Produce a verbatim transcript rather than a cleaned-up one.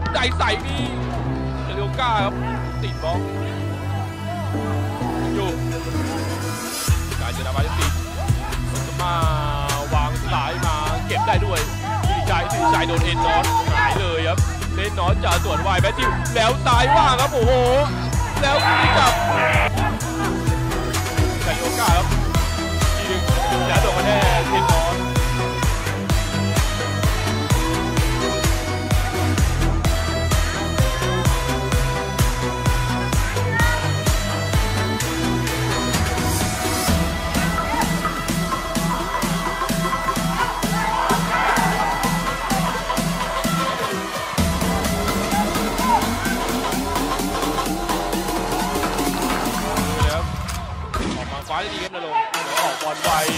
ใจใส่นี่เอลิโอก้าครับติดบอลอยู่การจะนำมาจะติดจะมาวางสายมาเก็บได้ด้วยสิริชัยสิริชัยโดนเอ็นนอตหายเลยครับเล่นนอตจะสวนวายแมทธิวแล้วซ้ายว่างครับโอ้โหแล้วนี่จับเอลิโอก้าครับยิงแล้วโดนมาแน่เอ็นนอตฟ้าจะดีครับนรงค์ออกบอลไว